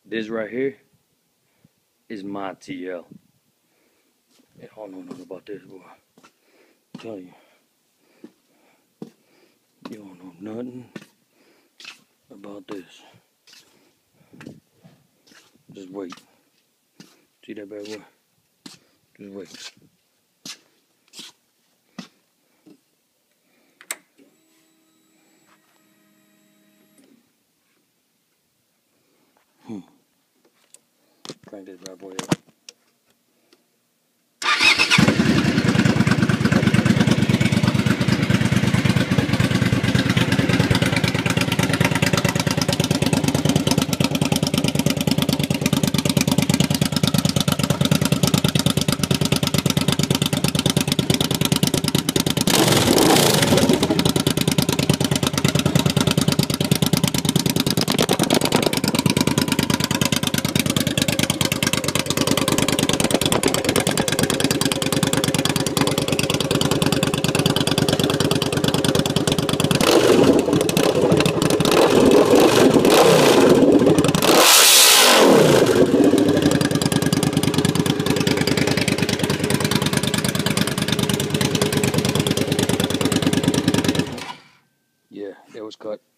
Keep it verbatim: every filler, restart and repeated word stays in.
This right here is my T L. I don't know nothing about this, boy. I'm telling you. You don't know nothing about this. Just wait. See that bad boy? Just wait. Hmm. Crank this bad boy up. Yeah, it was cut.